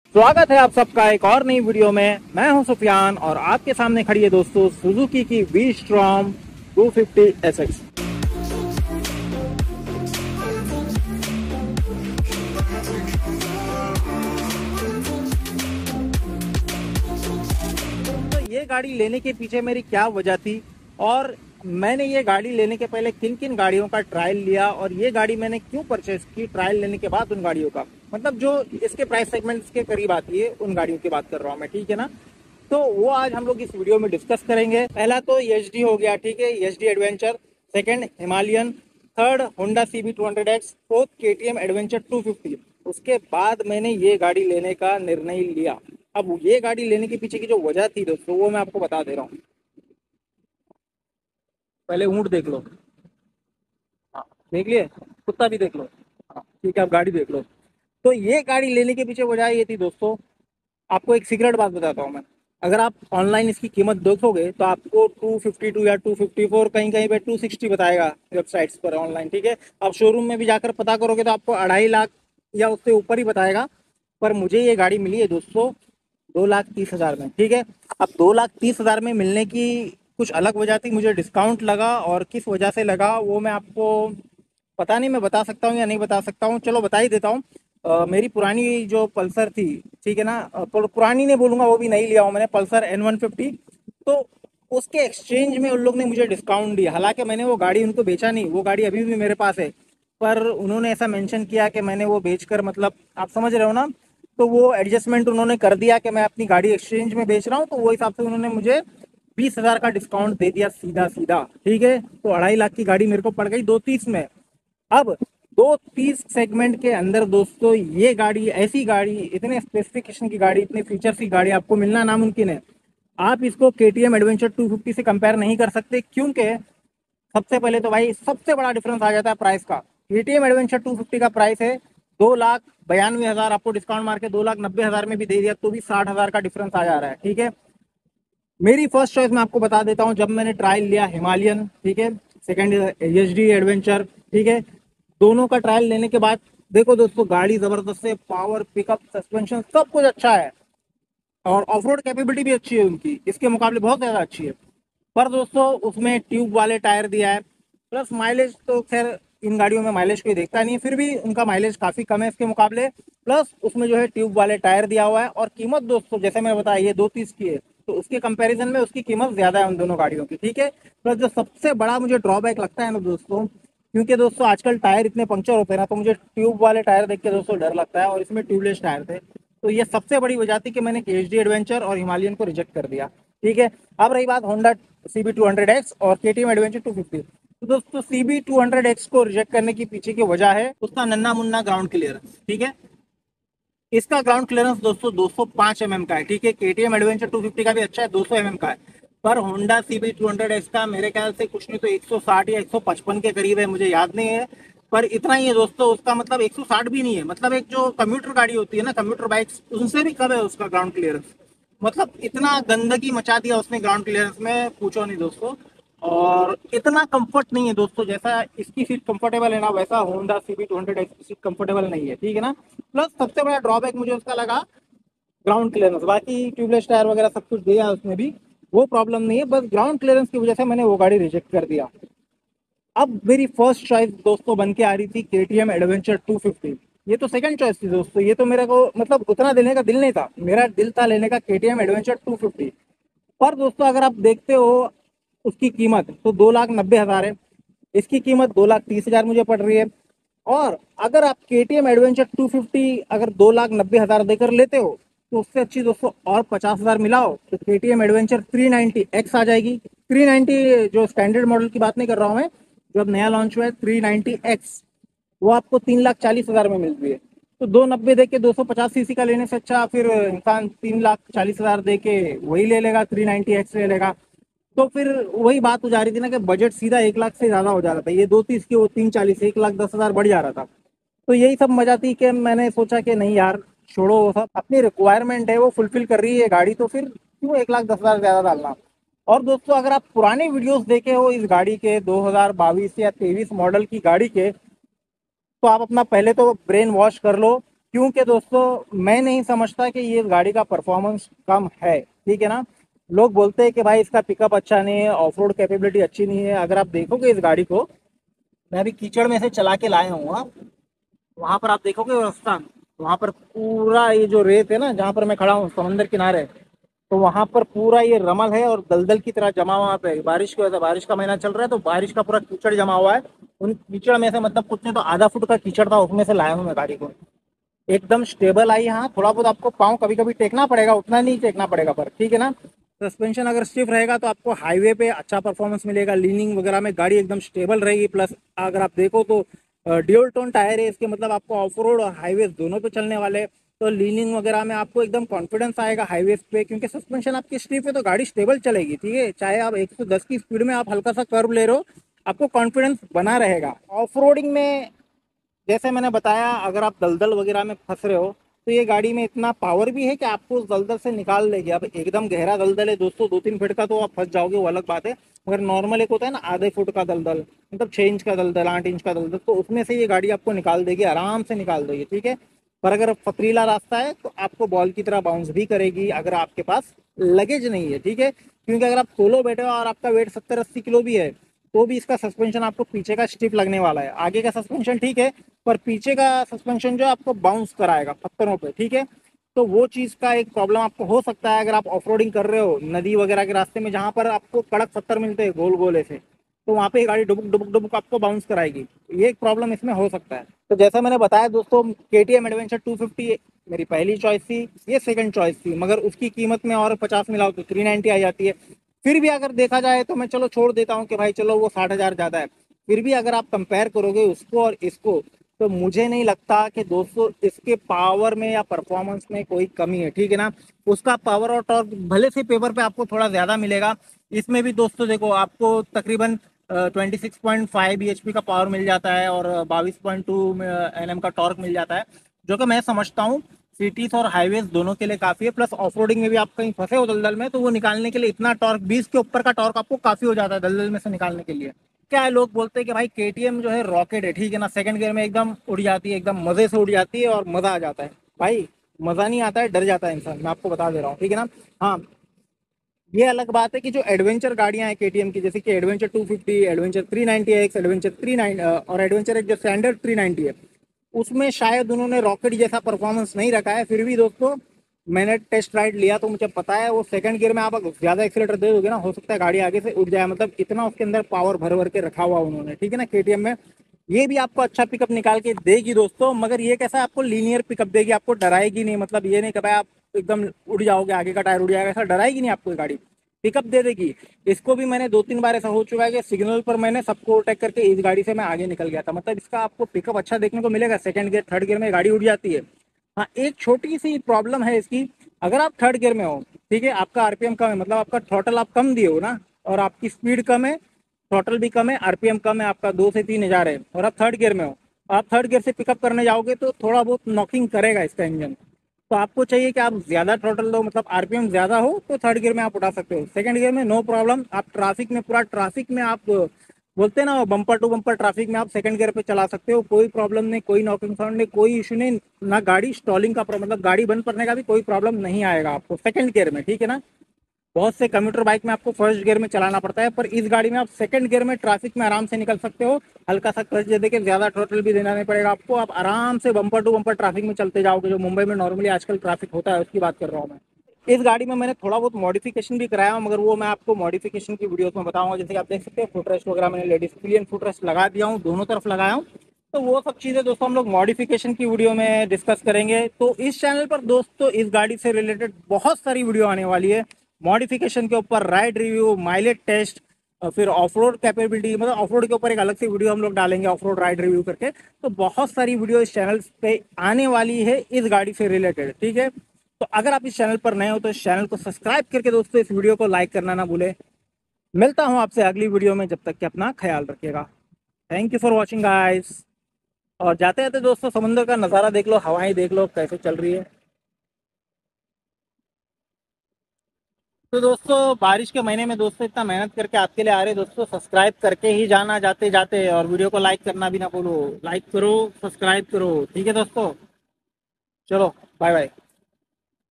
स्वागत है आप सबका एक और नई वीडियो में। मैं हूं सुफियान और आपके सामने खड़ी है दोस्तों सुजुकी की वी स्ट्रॉम 250 SX। तो ये गाड़ी लेने के पीछे मेरी क्या वजह थी और मैंने ये गाड़ी लेने के पहले किन किन गाड़ियों का ट्रायल लिया और ये गाड़ी मैंने क्यों परचेज की ट्रायल लेने के बाद उन गाड़ियों का, मतलब जो इसके प्राइस सेगमेंट्स के करीब आती है उन गाड़ियों की बात कर रहा हूँ मैं, ठीक है ना। तो वो आज हम लोग इस वीडियो में डिस्कस करेंगे। पहला तो एच डी हो गया, ठीक है, H D adventure. Second Himalayan. Third Honda CB200X। Fourth KTM adventure 250। उसके बाद मैंने ये गाड़ी लेने का निर्णय लिया। अब ये गाड़ी लेने के पीछे की जो वजह थी दोस्तों वो मैं आपको बता दे रहा हूँ। पहले ऊँट देख लो। हाँ, देख लिए। कुत्ता भी देख लो। हाँ ठीक है, अब गाड़ी देख लो। तो ये गाड़ी लेने के पीछे वजह ये थी दोस्तों, आपको एक सीक्रेट बात बताता हूँ मैं। अगर आप ऑनलाइन इसकी कीमत देखोगे तो आपको 252 या 254, कहीं कहीं पे 260 बताएगा वेबसाइट्स पर ऑनलाइन, ठीक है। आप शोरूम में भी जाकर पता करोगे तो आपको 2.5 लाख या उससे ऊपर ही बताएगा। पर मुझे ये गाड़ी मिली है दोस्तों 2,30,000 में, ठीक है। अब 2,30,000 में मिलने की कुछ अलग वजह थी, मुझे डिस्काउंट लगा और किस वजह से लगा वो मैं आपको पता नहीं मैं बता सकता हूँ या नहीं बता सकता हूँ, चलो बता ही देता हूँ। मेरी पुरानी जो पल्सर थी, ठीक है ना, पुरानी नहीं बोलूंगा, वो भी नहीं लिया हूँ मैंने, पल्सर N150। तो उसके एक्सचेंज में उन लोग ने मुझे डिस्काउंट दिया। हालांकि मैंने वो गाड़ी उनको बेचा नहीं, वो गाड़ी अभी भी मेरे पास है। पर उन्होंने ऐसा मेंशन किया कि मैंने वो बेचकर, मतलब आप समझ रहे हो ना, तो वो एडजस्टमेंट उन्होंने कर दिया कि मैं अपनी गाड़ी एक्सचेंज में बेच रहा हूँ, तो वो हिसाब से उन्होंने मुझे 20,000 का डिस्काउंट दे दिया सीधा सीधा, ठीक है। तो 2.5 लाख की गाड़ी मेरे को पड़ गई 230 में। अब 230 सेगमेंट के अंदर दोस्तों ये गाड़ी, ऐसी गाड़ी, इतने स्पेसिफिकेशन की गाड़ी, इतने फीचर्स की गाड़ी आपको मिलना नामुमकिन है। आप इसको KTM एडवेंचर 250 से कंपेयर नहीं कर सकते, क्योंकि सबसे पहले तो भाई सबसे बड़ा डिफरेंस आ जाता है प्राइस का। KTM एडवेंचर 250 का प्राइस है 2,92,000, आपको डिस्काउंट मार के 2,90,000 में भी दे दिया तो भी 60,000 का डिफरेंस आ जा रहा है, ठीक है। मेरी फर्स्ट चॉइस मैं आपको बता देता हूँ, जब मैंने ट्रायल लिया हिमालयन, ठीक है। सेकंड HD एडवेंचर, ठीक है। दोनों का ट्रायल लेने के बाद देखो दोस्तों, गाड़ी जबरदस्त है, पावर, पिकअप, सस्पेंशन सब कुछ अच्छा है और ऑफ रोड कैपेबिलिटी भी अच्छी है उनकी, इसके मुकाबले बहुत ज़्यादा अच्छी है। पर दोस्तों उसमें ट्यूब वाले टायर दिया है, प्लस माइलेज तो खैर इन गाड़ियों में माइलेज कोई देखता नहीं है, फिर भी उनका माइलेज काफ़ी कम है इसके मुकाबले। प्लस उसमें जो है ट्यूब वाले टायर दिया हुआ है और कीमत दोस्तों जैसे मैंने बताया ये 230 की है, तो उसके कंपैरिजन में उसकी कीमत ज़्यादा है उन दोनों गाड़ियों की, ठीक है। प्लस जो सबसे बड़ा मुझे ड्रॉबैक लगता है ना दोस्तों, क्योंकि दोस्तों आजकल टायर इतने पंक्चर होते हैं ना, तो मुझे ट्यूब वाले टायर देख के दोस्तों डर लगता है और इसमें ट्यूबलेस टायर थे। तो ये सबसे बड़ी वजह थी कि मैंने HD एडवेंचर और हिमालयन को रिजेक्ट कर दिया, ठीक है। अब रही बात होंडा CB200X और KTM एडवेंचर 250। तो दोस्तों CB200X को रिजेक्ट करने की पीछे की वजह है उसका नन्ना मुन्ना ग्राउंड क्लियरेंस, ठीक है। इसका ग्राउंड क्लियरेंस दोस्तों 205 mm का है, ठीक है। KTM एडवेंचर 250 का भी अच्छा है, 200 mm का है। पर होंडा CB200X का मेरे ख्याल से कुछ नहीं तो 160 या 155 के करीब है, मुझे याद नहीं है। पर इतना ही है दोस्तों, उसका मतलब 160 भी नहीं है, मतलब एक जो कम्यूटर गाड़ी होती है ना, कम्यूटर बाइक्स, उनसे भी कम है उसका ग्राउंड क्लियरेंस। मतलब इतना गंदगी मचा दिया उसने ग्राउंड क्लियरेंस में, पूछो नहीं दोस्तों। और इतना कंफर्ट नहीं है दोस्तों, जैसा इसकी सीट कंफर्टेबल है ना, वैसा होंडा CB200X की सीट कंफर्टेबल नहीं है, ठीक है ना। प्लस सबसे बड़ा ड्रॉबैक मुझे उसका लगा ग्राउंड क्लियरेंस। बाकी ट्यूबलेस टायर वगैरह सब कुछ दिया उसने भी, वो प्रॉब्लम नहीं है, बस ग्राउंड क्लियरेंस की वजह से मैंने वो गाड़ी रिजेक्ट कर दिया। अब मेरी फर्स्ट चॉइस दोस्तों बन के आ रही थी KTM एडवेंचर 250। ये तो सेकंड चॉइस थी दोस्तों, ये तो मेरे को मतलब उतना लेने का दिल नहीं था, मेरा दिल था लेने का KTM एडवेंचर 250। पर दोस्तों अगर आप देखते हो उसकी कीमत तो 2,90,000 है, इसकी कीमत 2,30,000 मुझे पड़ रही है। और अगर आप KTM एडवेंचर 250 अगर 2,90,000 देकर लेते हो तो उससे अच्छी दोस्तों और 50,000 मिलाओ तो KTM एडवेंचर 390X आ जाएगी। 390 जो स्टैंडर्ड मॉडल की बात नहीं कर रहा हूँ मैं, जो अब नया लॉन्च हुआ है 390X, वो आपको 3,40,000 में मिल रही है। तो 290 दे के 250cc का लेने से अच्छा फिर इंसान 3,40,000 दे के वही ले लेगा, 390X ले लेगा। तो फिर वही बात हो जा रही थी ना कि बजट सीधा 1 लाख से ज्यादा हो जा रहा था, ये 230 की वो 340, 1,10,000 बढ़ जा रहा था। तो यही सब मजा थी कि मैंने सोचा कि नहीं यार, छोड़ो वो सब, अपनी रिक्वायरमेंट है वो फुलफिल कर रही है गाड़ी, तो फिर क्यों 1,10,000 ज्यादा डालना। और दोस्तों अगर आप पुराने वीडियोस देखे हो इस गाड़ी के 2022 या 23 मॉडल की गाड़ी के, तो आप अपना पहले तो ब्रेन वॉश कर लो क्योंकि दोस्तों मैं नहीं समझता कि ये गाड़ी का परफॉर्मेंस कम है, ठीक है ना। लोग बोलते हैं कि भाई इसका पिकअप अच्छा नहीं है, ऑफ रोड कैपेबिलिटी अच्छी नहीं है। अगर आप देखोगे इस गाड़ी को, मैं अभी कीचड़ में से चला के लाया हूँ, वहां पर आप देखोगे रास्ता, वहां पर पूरा ये जो रेत है ना, जहाँ पर मैं खड़ा हूँ समंदर किनारे, तो वहां पर पूरा ये रमल है और दलदल की तरह जमा हुआ पे। बारिश की वजह से, बारिश का महीना चल रहा है तो बारिश का पूरा कीचड़ जमा हुआ है। उन कीचड़ में से मतलब कुछ नहीं तो आधा फुट का कीचड़ था, उसमें से लाया हूँ मैं गाड़ी को। एकदम स्टेबल आई। हाँ थोड़ा बहुत आपको पाँव कभी कभी टेकना पड़ेगा, उतना नहीं टेकना पड़ेगा पर ठीक है ना। सस्पेंशन अगर स्टिफ रहेगा तो आपको हाईवे पे अच्छा परफॉर्मेंस मिलेगा, लीनिंग वगैरह में गाड़ी एकदम स्टेबल रहेगी। प्लस अगर आप देखो तो ड्यूल टोन टायर है इसके, मतलब आपको ऑफ रोड और हाईवे दोनों पे चलने वाले, तो लीनिंग वगैरह में आपको एकदम कॉन्फिडेंस आएगा हाईवे पे, क्योंकि सस्पेंशन आपकी स्टिफ है तो गाड़ी स्टेबल चलेगी, ठीक है। चाहे आप 110 की स्पीड में आप हल्का सा कर्व ले रहे हो, आपको कॉन्फिडेंस बना रहेगा। ऑफ रोडिंग में जैसे मैंने बताया, अगर आप दलदल वगैरह में फंस रहे हो तो ये गाड़ी में इतना पावर भी है कि आपको उस दलदल से निकाल देगी। अब एकदम गहरा दलदल है दोस्तों, 2-3 फीट का, तो आप फंस जाओगे, वो अलग बात है। मगर नॉर्मल एक होता है ना आधे फुट का दलदल, मतलब 6 इंच का दलदल, 8 इंच का दलदल, तो उसमें से ये गाड़ी आपको निकाल देगी, आराम से निकाल देगी, ठीक है। पर अगर पथरीला रास्ता है तो आपको बॉल की तरह बाउंस भी करेगी, अगर आपके पास लगेज नहीं है, ठीक है। क्योंकि अगर आप सोलो बैठे हो और आपका वेट 70-80 किलो भी है, तो भी इसका सस्पेंशन आपको पीछे का स्टिफ लगने वाला है। आगे का सस्पेंशन ठीक है, पर पीछे का सस्पेंशन जो आपको बाउंस कराएगा पत्थरों पे, ठीक है। तो वो चीज़ का एक प्रॉब्लम आपको हो सकता है अगर आप ऑफ रोडिंग कर रहे हो नदी वगैरह के रास्ते में, जहाँ पर आपको कड़क पत्थर मिलते हैं गोल गोल ऐसे, तो वहाँ पे गाड़ी डुबुक डुबुक डुबुक आपको बाउंस कराएगी। ये एक प्रॉब्लम इसमें हो सकता है। तो जैसा मैंने बताया दोस्तों, के टी एम एडवेंचर 250 मेरी पहली चॉइस थी, ये सेकंड चॉइस थी, मगर उसकी कीमत में और 50 मिलाओ तो 390 आ जाती है। फिर भी अगर देखा जाए तो मैं चलो छोड़ देता हूँ कि भाई चलो वो 60,000 ज़्यादा है। फिर भी अगर आप कंपेयर करोगे उसको और इसको, तो मुझे नहीं लगता कि दोस्तों इसके पावर में या परफॉर्मेंस में कोई कमी है, ठीक है ना। उसका पावर और टॉर्क भले से पेपर पे आपको थोड़ा ज़्यादा मिलेगा, इसमें भी दोस्तों देखो आपको तकरीबन 26.5 bhp का पावर मिल जाता है और 22.2 Nm का टॉर्क मिल जाता है, जो कि मैं समझता हूँ सिटीज और हाईवेज दोनों के लिए काफ़ी है। प्लस ऑफ रोडिंग में भी आप कहीं फंसे हो दलदल में, तो वो निकालने के लिए इतना टॉर्क, 20 के ऊपर का टॉर्क आपको काफ़ी हो जाता है दलदल में से निकालने के लिए। क्या है, लोग बोलते हैं कि भाई केटीएम जो है रॉकेट है, ठीक है ना, सेकंड गियर में एकदम उड़ जाती है, एकदम मज़े से उड़ जाती है और मज़ा आ जाता है। भाई मज़ा नहीं आता है, डर जाता है इंसान, मैं आपको बता दे रहा हूँ, ठीक है ना। हाँ, ये अलग बात है कि जो एडवेंचर गाड़ियां हैं केटीएम की, जैसे कि एडवेंचर 250, एडवेंचर 390X, एडवेंचर 39 और एडवेंचर एक जो स्टैंडर्ड 390 है, उसमें शायद उन्होंने रॉकेट जैसा परफॉर्मेंस नहीं रखा है। फिर भी दोस्तों मैंने टेस्ट राइड लिया तो मुझे पता है, वो सेकंड गियर में आप अगर ज़्यादा एक्सीलेटर दे दोगे ना, हो सकता है गाड़ी आगे से उड़ जाए, मतलब इतना उसके अंदर पावर भर भर के रखा हुआ उन्होंने, ठीक है ना, केटीएम में। ये भी आपको अच्छा पिकअप निकाल के देगी दोस्तों, मगर ये कैसा आपको लीनियर पिकअप देगी, आपको डराएगी नहीं। मतलब ये नहीं कि भाई आप एकदम उड़ जाओगे, आगे का टायर उड़ जाएगा, ऐसा डराएगी नहीं आपको ये गाड़ी, पिकअप दे देगी। इसको भी मैंने 2-3 बार ऐसा हो चुका है कि सिग्नल पर मैंने सबको ओवरटेक करके इस गाड़ी से मैं आगे निकल गया था। मतलब इसका आपको पिकअप अच्छा देखने को मिलेगा, सेकंड गियर थर्ड गियर में गाड़ी उड़ जाती है। हाँ, एक छोटी सी प्रॉब्लम है इसकी, अगर आप थर्ड गियर में हो, ठीक है, आपका आरपीएम कम है, मतलब आपका थ्रॉटल आप कम दिए हो ना, और आपकी स्पीड कम है, थ्रॉटल भी कम है, आरपीएम कम है, आपका 2 से 3 हज़ार है, और आप थर्ड गियर में हो, आप थर्ड गियर से पिकअप करने जाओगे तो थोड़ा बहुत नॉकिंग करेगा इसका इंजन। तो आपको चाहिए कि आप ज़्यादा थ्रॉटल दो, मतलब आरपीएम ज़्यादा हो, तो थर्ड गियर में आप उठा सकते हो। सेकंड गियर में नो प्रॉब्लम, आप ट्रैफिक में, पूरा ट्रैफिक में आप बोलते हैं ना बम्पर टू बम्पर ट्रैफिक में, आप सेकंड गियर पे चला सकते हो, कोई प्रॉब्लम नहीं, कोई नॉकिंग साउंड नहीं, कोई इशू नहीं, ना गाड़ी स्टॉलिंग का मतलब गाड़ी बंद करने का भी कोई प्रॉब्लम नहीं आएगा आपको सेकंड गियर में, ठीक है ना। बहुत से कम्यूटर बाइक में आपको फर्स्ट गियर में चलाना पड़ता है, पर इस गाड़ी में आप सेकंड गियर में ट्रैफिक में आराम से निकल सकते हो। हल्का सा क्लच दे के, ज्यादा थ्रॉटल भी देना नहीं पड़ेगा आपको, आप आराम से बम्पर टू बम्पर ट्रैफिक में चलते जाओगे, जो मुंबई में नॉर्मली आजकल ट्रैफिक होता है उसकी बात कर रहा हूँ मैं। इस गाड़ी में मैंने थोड़ा बहुत मॉडिफिकेशन भी कराया हूँ, मगर वो मैं आपको मॉडिफिकेशन की वीडियोस में बताऊंगा। जैसे कि आप देख सकते हैं फुटरेस्ट वगैरह मैंने लेडीज के लिए फुटरेस्ट लगा दिया हूँ, दोनों तरफ लगाया हूँ। तो वो सब चीज़ें दोस्तों हम लोग मॉडिफिकेशन की वीडियो में डिस्कस करेंगे। तो इस चैनल पर दोस्तों इस गाड़ी से रिलेटेड बहुत सारी वीडियो आने वाली है, मॉडिफिकेशन के ऊपर, राइड रिव्यू, माइलेज टेस्ट, और फिर ऑफ रोड कैपेबिलिटी, मतलब ऑफ रोड के ऊपर एक अलग से वीडियो हम लोग डालेंगे, ऑफ रोड राइड रिव्यू करके। तो बहुत सारी वीडियो इस चैनल पे आने वाली है इस गाड़ी से रिलेटेड, ठीक है। तो अगर आप इस चैनल पर नए हो तो इस चैनल को सब्सक्राइब करके दोस्तों इस वीडियो को लाइक करना ना भूले। मिलता हूँ आपसे अगली वीडियो में, जब तक कि अपना ख्याल रखिएगा। Thank you for watching guys. और जाते जाते दोस्तों समुद्र का नज़ारा देख लो, हवाएं देख लो कैसे चल रही है। तो दोस्तों बारिश के महीने में दोस्तों इतना मेहनत करके आपके लिए आ रहे दोस्तों, सब्सक्राइब करके ही जाना जाते जाते, और वीडियो को लाइक करना भी ना भूलो। लाइक करो, सब्सक्राइब करो, ठीक है दोस्तों। चलो बाय बाय।